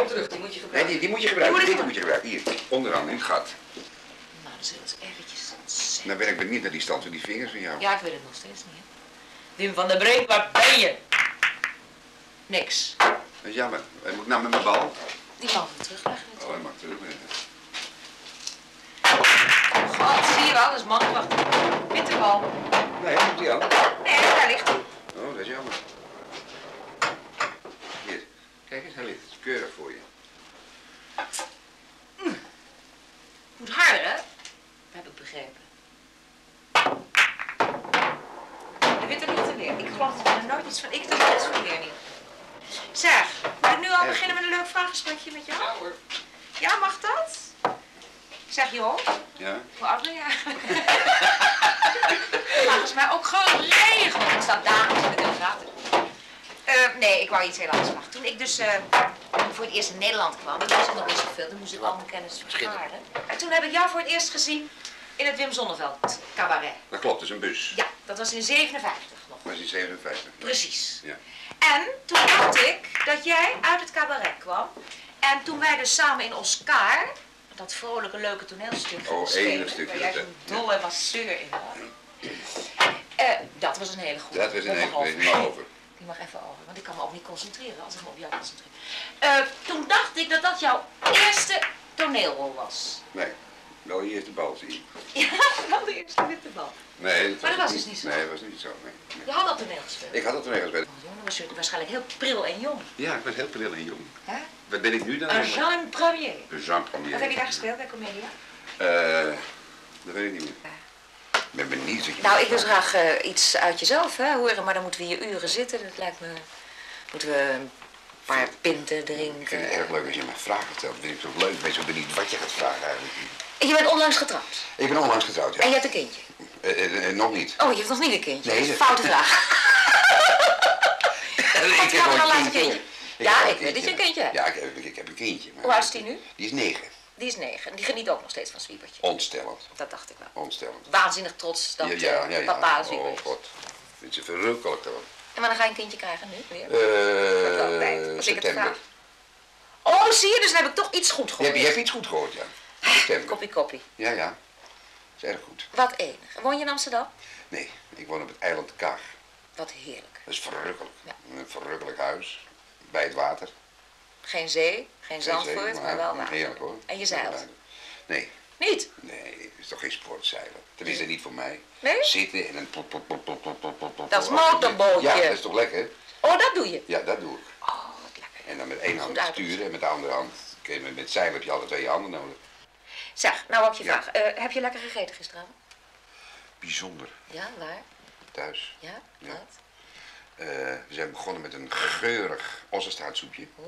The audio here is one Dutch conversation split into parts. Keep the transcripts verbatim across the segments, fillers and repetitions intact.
kom terug, die moet je gebruiken. Nee, die, die moet je gebruiken. Die Dit moet je gebruiken. Hier, onderaan in het gat. Nou, dat is eens eventjes ontzettend. Nou ben ik benieuwd naar die stand van die vingers van jou. Ja, ik weet het nog steeds niet. Hè. Wim van der Brink, waar ben je? Niks. Dat is jammer. Hij moet nou met mijn bal. Die mag ik terugleggen. Oh, hij mag terugleggen. God, zie je wel, dat is man. Wacht. Witte bal. Nee, hij moet die al. Nee, daar ligt hij. Oh, dat is jammer. Hier, kijk eens, hij ligt. Het is keurig voor je. Mm. Moet harder, hè? Heb ik begrepen. De witte ligt er weer. Ik geloof dat er nooit iets van ik, dat is van weer niet. Zeg, moet ik nu al beginnen met een leuk vraaggesprekje met jou? Ja hoor. Ja, mag dat? Zeg joh, Ja? hoe oud ben je eigenlijk? Volgens mij ook geregeld. Ik sta dagelijks in de Telegraaf. Uh, nee, ik wou iets heel anders vragen. Toen ik dus uh, voor het eerst in Nederland kwam, dat was nog niet zoveel, toen moest ik al mijn kennis vergaren. En toen heb ik jou voor het eerst gezien in het Wim Sonneveld cabaret. Dat klopt, dat is een bus. Ja, dat was in zevenenvijftig nog. Dat is in zevenenvijftig. Precies. Ja. En toen dacht ik dat jij uit het cabaret kwam. En toen wij dus samen in Oscar, dat vrolijke, leuke toneelstuk Oh, spelen, enig stukje. waar jij zo'n dolle masseur in had. Uh, dat was een hele goede. Dat was een hele goede, die mag over. Die mag even over, want ik kan me ook niet concentreren als ik me op jou concentreer. Uh, toen dacht ik dat dat jouw eerste toneelrol was. Nee, wel je eerste bal, zie je. Ja, wel de eerste witte bal. Nee, dat maar dat was niet, dus niet zo. Nee, dat was niet zo. Nee. Nee. Je had al toneel gespeeld. Ik had al toneel gespeeld. Oh, jongen, was je waarschijnlijk heel pril en jong. Ja, ik ben heel pril en jong. Hè? Wat ben ik nu dan? Een Jean Premier. Een Jean Premier. Wat heb je daar gespeeld bij Comedia? Uh, dat weet ik niet meer. Ik ben benieuwd wat je... Nou, ik wil graag uh, iets uit jezelf hè, horen, maar dan moeten we hier uren zitten. Dat lijkt me... Moeten we een paar pinten drinken. Ik vind het erg leuk als je me vragen stelt. Dat vind ik zo leuk. Ik ben zo benieuwd wat je gaat vragen eigenlijk. En je bent onlangs getrouwd? Ik ben onlangs getrouwd, ja. En je hebt een kindje? Uh, uh, uh, nog niet. Oh, je hebt nog niet een kindje? Nee. Dat is een foute vraag. ik heb wel een kindje. kindje. Ik Ja, heb ik weet dat je een kindje hebt. Ja, ik heb, ik heb een kindje. Hoe oud is die nu? Die is negen. Die is negen. En die geniet ook nog steeds van Zwiebertje. Ontstellend. Dat dacht ik wel. Ontstellend. Waanzinnig trots dat ja, ja, ja, ja. papa een Oh Zwiebertje. god. Dit is verrukkelijk toch. En wanneer ga je een kindje krijgen nu weer? Uh, Dat wel tijd, als ik het september. vraag. Oh, zie je, dus dan heb ik toch iets goed Je gehoord. hebt, je hebt iets goed gehoord, ja. September. Koppie, koppie. Ja, ja. Dat is erg goed. Wat enig. Woon je in Amsterdam? Nee, ik woon op het eiland Kaag. Wat heerlijk. Dat is verrukkelijk. Ja. Een verrukkelijk huis. Bij het water. Geen zee, geen Zandvoort, Geen zee, maar wel water. Heerlijk hoor. En je zeilt? Nee. Niet? Nee, het is toch geen sportzeilen. Tenminste niet voor mij. Nee? Zitten en een plop, plop, plop, plop, plop, plop, plop, plop. Dat is motorbootje. Ja, dat is toch lekker? Oh, dat doe je? Ja, dat doe ik. Oh, wat lekker. En dan met één hand Goed uit. sturen en met de andere hand. Kun je met, met zeilen heb je altijd twee handen nodig. Zeg, nou ook je Ja. vraag. Uh, heb je lekker gegeten gisteravond? Bijzonder. Ja, waar? Thuis. Ja, Ja. wat? Uh, we zijn begonnen met een geurig ossenstaartsoepje. Oh.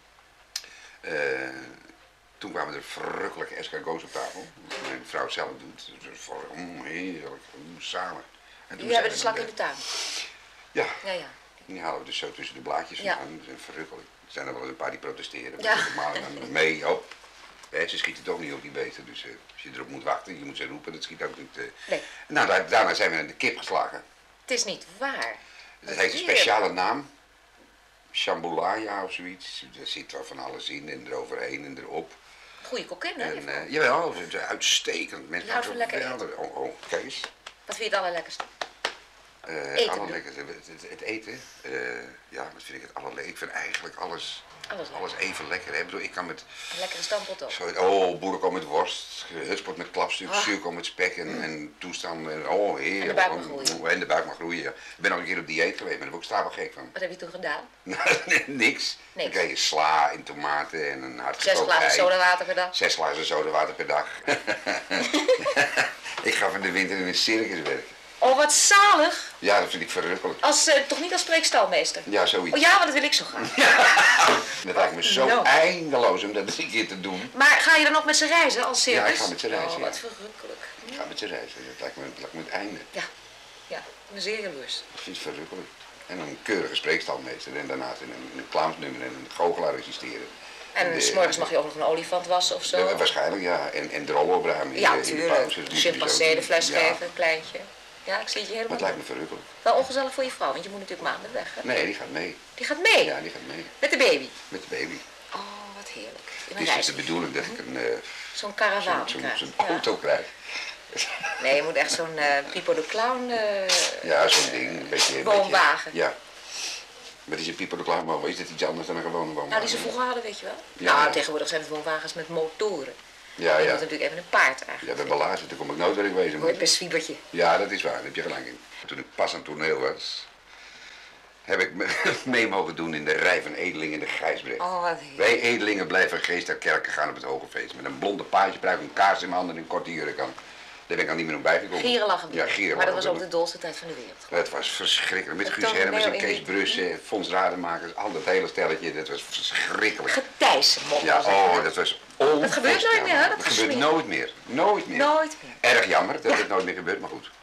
Uh, toen kwamen er verrukkelijke escargots op tafel. Dat mijn vrouw zelf doet. Dus voor, mm, heerlijk, mm, samen. En Jullie hebben de slak in de tuin? Ja. Ja, ja. Die halen we dus zo tussen de blaadjes Ja. vandaan. Dat is verrukkelijk. Er zijn er wel een paar die protesteren. Ja. Maar dan mee, hop. Hè, ze schieten toch niet op die beesten. Dus uh, als je erop moet wachten, je moet ze roepen, dat schiet ook niet. Uh. Nee. Nou, daar, daarna zijn we naar de kip geslagen. Het is niet waar. Dat heeft een speciale naam. Shambulaya of zoiets. Er zit wel van alles in en eroverheen en erop. Goeie kokkin, hè? En, uh, jawel, het is uitstekend. Mensen Je houdt van lekker geweldig- Oh, oh, kijk eens. Wat vind je het allerlekkerste? Uh, Eten allerlekkerste, het, het, het eten, uh, ja, wat vind ik het allerlekkerste? Ik vind eigenlijk alles, Alles lekker. alles even lekker. Hè? Ik bedoel, ik kan met, Een lekkere stampot ook. zo, oh, boerenkool met worst, hutspot met klapstuk, Ah. zuurkool met spek en, en toestanden. Oh, heerlijk. En de buik mag groeien. Oh, en de buik mag groeien, ja. Ik ben al een keer op dieet geweest, maar daar word ik stapel gek van. Wat heb je toen gedaan? Niks. Niks. Dan krijg je sla en tomaten en een hard Zes gekookt glazen ei. sodawater per dag. Zes glazen sodawater per dag. Ik ga van de winter in een circus werken. Oh, wat zalig. Ja, dat vind ik verrukkelijk. Als, uh, toch niet als spreekstalmeester? Ja, zoiets. Oh ja, maar dat wil ik zo graag. Dat lijkt me zo Nou. eindeloos om dat een keer te doen. Maar ga je dan ook met ze reizen als circus? Ja, ik ga met ze reizen, Oh, ja. wat verrukkelijk. Ik ga met ze reizen, dat lijkt me, dat lijkt me het einde. Ja, ja, ik ben zeer jaloers. Dat vind ik verrukkelijk. En dan een keurige spreekstalmeester en daarnaast een, een clownsnummer en een goochelaar resisteren. En de- s morgens mag je ook nog een olifant wassen of zo? Ja, waarschijnlijk, ja. En, en de rollen opruimen. in Ja, de- in de tuurlijk. pauze. Een Dus chimpansee zo- de fles ja. geven, een kleintje. Ja, ik zie het je Maar helemaal. het lijkt me verrukkelijk. Wel ongezellig voor je vrouw, want je moet natuurlijk maanden weg, hè? Nee, die gaat mee. Die gaat mee? Ja, die gaat mee. Met de baby? Met de baby. Oh, wat wat heerlijk. In Het is dus de bedoeling dat ik een uh, zo'n karavaan zo'n krijg. zo auto ja. krijg. Nee, je moet echt zo'n uh, Pipo de Clown... Uh, ja, zo'n ding. Een beetje, woonwagen. Beetje, ja. Maar het is een Pipo de Clown, maar is dat iets anders dan een gewone woonwagen? Nou, die ze vroeger hadden, weet je wel. Ja, nou, ja. tegenwoordig zijn het woonwagens met motoren. Ja, je ja. moet natuurlijk even een paard eigenlijk. Ja, bij Ballage, daar kom ik nooit waar ik wezen moet. Hoor je best zwiebertje. Ja, dat is waar, daar heb je gelijk in. Toen ik pas aan het toneel was, heb ik mee mogen doen in de rij van edelingen in de Gijsbrecht. Oh, wat heerlijk. Wij edelingen blijven geest naar kerken gaan op het hoge feest. Met een blonde paardje, bruik een kaars in mijn handen en een korte jurk aan. Daar ben ik al niet meer op bijgekomen. Gierenlachen. Ja, gierenlachen. Maar dat was ook de dolste tijd van de wereld. Dat was verschrikkelijk. Met Guus Hermes en Kees Brussen, Fons Rademakers, al dat hele stelletje, dat was verschrikkelijk. Getijsen, mocht ja, oh, dat was onvoorstelbaar. Dat gebeurt nooit meer, hè? Dat, dat gebeurt nooit meer. Nooit meer. Nooit meer. Erg jammer dat ja. het nooit meer gebeurt, maar goed.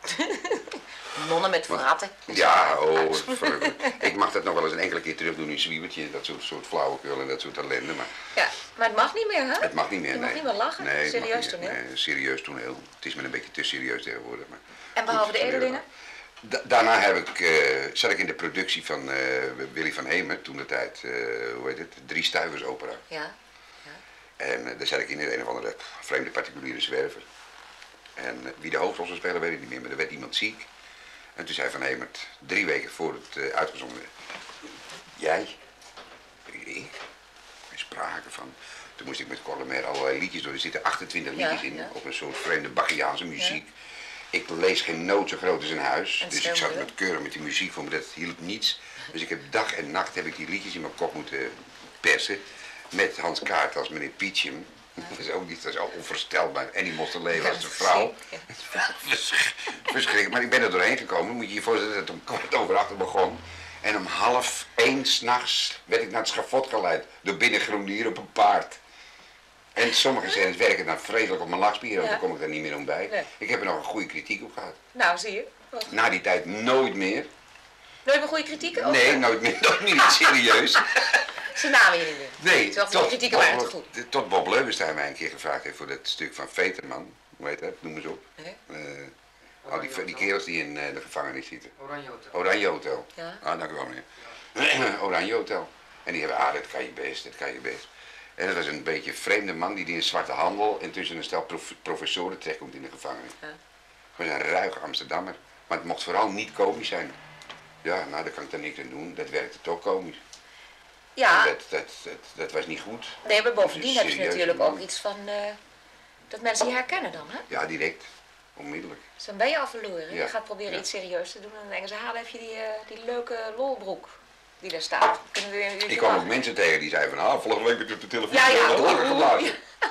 Nonnen met vratten. Ja, oh, verrukkelijk. Ik mag dat nog wel eens een enkele keer terug doen in Zwiebertje, dat soort, soort flauwekul en dat soort ellende. Maar ja, maar het mag niet meer, hè? Het mag niet meer, Je nee. mag niet meer lachen, nee, serieus toneel. Nee, serieus toneel. Het is me een beetje te serieus tegenwoordig. Maar en behalve de edelingen? Da daarna heb ik, uh, zat ik in de productie van uh, Willy van Heemen, toen de tijd, uh, hoe heet het, Drie Stuivers opera. Ja. ja. En uh, daar zat ik in een of andere vreemde particuliere zwerver. En uh, wie de hoofdrol zou spelen weet ik niet meer, maar er werd iemand ziek. En toen zei Van Hemert, drie weken voor het uh, uitgezonden werd, jij, ik, geen sprake van. Toen moest ik met Corlemer allerlei liedjes door, er zitten achtentwintig ja, liedjes in, ja. op een soort vreemde Bachiaanse muziek. Ja. Ik lees geen noot zo groot als een huis, en dus ik zat met keuren met die muziek voor me, dat hielp niets. Dus ik heb dag en nacht heb ik die liedjes in mijn kop moeten persen, met Hans Kaart als meneer Pietjem. Dat is ook niet, dat is ook onvoorstelbaar. En die moest er leven als een vrouw. Verschrikkelijk. Maar ik ben er doorheen gekomen. Moet je je voorstellen dat het om kwart over acht begon. En om half één s'nachts werd ik naar het schafot geleid. Door binnengroenier op een paard. En sommige scènes werken dan vreselijk op mijn lachspieren. Want ja. Dan kom ik er niet meer om bij. Nee. Ik heb er nog een goede kritiek op gehad. Nou, zie je. Wat? Na die tijd nooit meer. Nooit meer goede kritiek? Over? Nee, nooit meer. Nooit meer niet serieus. Ze namen je niet meer. Nee, tot, de kritieken waren het goed. Tot Bob Leuwenstein mij een keer gevraagd heeft voor dat stuk van Veterman. Hoe heet dat? Noem eens op. Nee? Uh, al die, die kerels die in uh, de gevangenis zitten. Oranje Hotel. Oranje Hotel. Ja. Ah, dank u wel meneer. Oranje Hotel. En die hebben, ah, dat kan je best, dat kan je best. En dat was een beetje een vreemde man die, die in zwarte handel en tussen een stel prof, professoren terechtkomt in de gevangenis. Ja. Het was een ruige Amsterdammer. Maar het mocht vooral niet komisch zijn. Ja, nou daar kan ik er niks aan doen. Dat werkte toch komisch. Ja. Dat, dat, dat, dat was niet goed. Nee, maar bovendien heb je natuurlijk ook iets van, uh, dat mensen je herkennen dan, hè? Ja, direct. Onmiddellijk. Dus dan ben je al verloren. Ja. Je gaat proberen ja. iets serieus te doen en dan denken ze, haal even die, uh, die leuke lolbroek die daar staat. Kunnen we weer een Ik kwam ook mensen tegen die zeiden van, ah, volgende week met de telefoon. Ja, ja. Wat geblazen.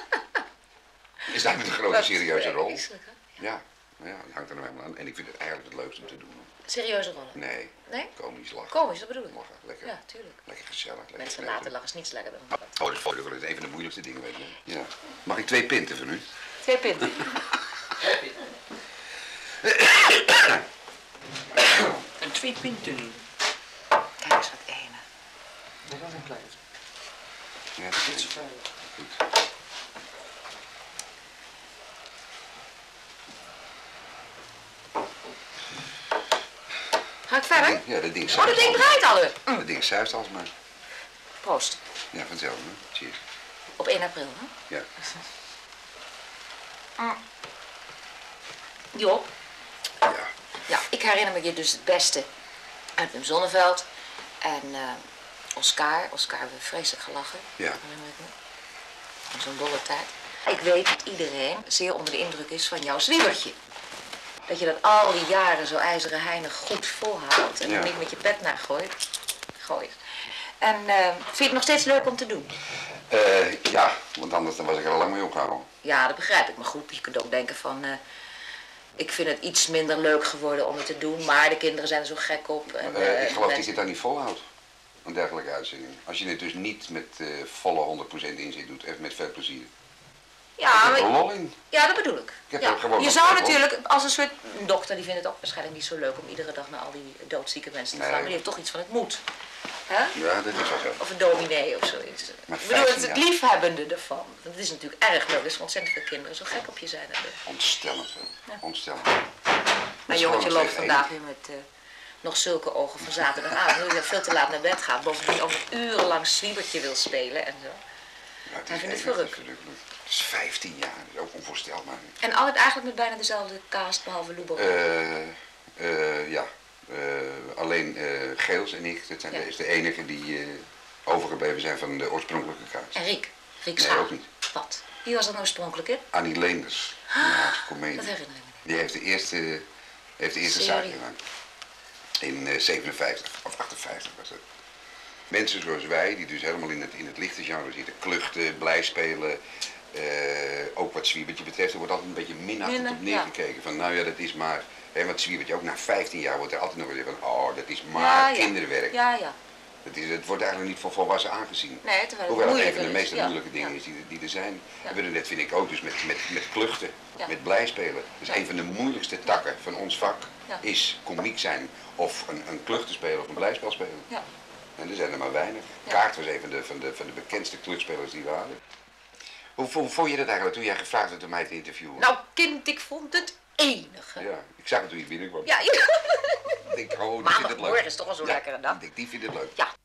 Is dat met een grote serieuze rol? Iselijk, hè? Ja, nou ja, dat hangt er nog helemaal aan. En ik vind het eigenlijk het leukste om te doen. Serieuze rollen? Nee. Nee? Komisch lachen. Komisch, dat bedoel ik. Lachen, lekker. Ja, tuurlijk. Lekker gezellig. Lekker mensen lekker. laten lachen is niets lekkerder dan dat. Oh, dat is voor een van de moeilijkste dingen, weet je. Ja. Mag ik twee pinten van u? Twee pinten. En twee pinten. Kijk eens wat ene. Dat was een klein. Ja, dat is zo fijn. Goed. Ga ik verder? Ja, dat ding Oh, dat ding draait al. Mm. Dat ding zuist alsmaar. Proost. Ja, vanzelf, hè. Cheers. Op één april, hè? Ja. Mm. Job. Ja. Ja, ik herinner me je dus het beste uit Wim Sonneveld. En uh, Oscar. Oscar hebben we vreselijk gelachen. Ja. Herinner ik me. In zo'n dolle tijd. Ik weet dat iedereen zeer onder de indruk is van jouw zwiebertje. Dat je dat al die jaren zo ijzeren heinig goed volhoudt. En ja. niet met je pet naar gooit. gooit. En uh, vind je het nog steeds leuk om te doen? Uh, ja, want anders dan was ik er al lang mee opgehouden. Ja, dat begrijp ik. Maar goed, je kunt ook denken van... Uh, ik vind het iets minder leuk geworden om het te doen. Maar de kinderen zijn er zo gek op. En, uh, uh, ik geloof mensen... dat je het daar niet volhoudt. Een dergelijke uitzending. Als je het dus niet met uh, volle honderd procent inzet doet. Even met veel plezier. Ja, ik heb er lol in. Ja, dat bedoel ik. ik heb ja. er gewoon je zou natuurlijk, als een soort dokter, die vindt het ook waarschijnlijk niet zo leuk om iedere dag naar al die doodzieke mensen te gaan. Nee. Maar die heeft toch iets van het moet. Hè? Ja, dat is wel zo. Of een dominee of zoiets. Maar ik bedoel, het, het liefhebbende ervan. Het is natuurlijk erg leuk. Er is ontzettend veel kinderen zo gek op je zijn. Ontstellend, hè. Ja. Ontstellend. Mijn jongetje loopt vandaag weer met uh, nog zulke ogen van zaterdagavond. Omdat hij veel te laat naar bed gaat. Bovendien ook nog urenlang zwiebertje wil spelen en zo. Ja, het Hij is vindt het enig, verrukt. verrukkelijk. Het is vijftien jaar, dat is ook onvoorstelbaar. En altijd eigenlijk met bijna dezelfde cast, behalve Lubach. Eh, eh, ja, Eh, alleen eh, Geels en ik, dat zijn Ja. de, is de enigen die eh, overgebleven zijn van de oorspronkelijke cast. En Riek. Riek Nee, Schaap. ook niet. Wat? Wie was dat oorspronkelijk in? Annie Leenders, een Haagse comedie. Dat herinner ik me. Die heeft de eerste, heeft de eerste Serie. zaak gedaan. In eh, zevenenvijftig of achtenvijftig was het. Mensen zoals wij, die dus helemaal in het, in het lichte genre zitten, kluchten, blij spelen. eh, ook wat Zwiebertje betreft, er wordt altijd een beetje minachtend Minder, op neergekeken. Van nou ja, dat is maar. En wat Zwiebertje ook na vijftien jaar wordt er altijd nog weer van, oh, dat is maar Ja, ja. kinderwerk. Ja, ja. Het, is, het wordt eigenlijk niet voor volwassen aangezien. Nee, terwijl het Hoewel het een moeilijker van de is. meest Ja, moeilijke dingen ja. is die, die er zijn. Ja. En we doen net vind ik ook dus met, met, met kluchten, Ja. met blijspelen. Dat is Ja. een van de moeilijkste takken van ons vak. Ja. Is komiek zijn of een, een kluchten spelen of een blijspel spelen. Ja. En er zijn er maar weinig. Ja. Kaart was een van de, van de, van de bekendste kluchtspelers die we hadden. Hoe, hoe vond je dat eigenlijk toen jij gevraagd werd om mij te interviewen? Nou, kind, ik vond het enige. Ja, ik zag het toen je binnenkwam. Ja, Ik denk, oh, die vindt het leuk. maandagmorgen is toch al zo'n Ja, lekkere dag. Ik denk, die vindt het leuk. Ja,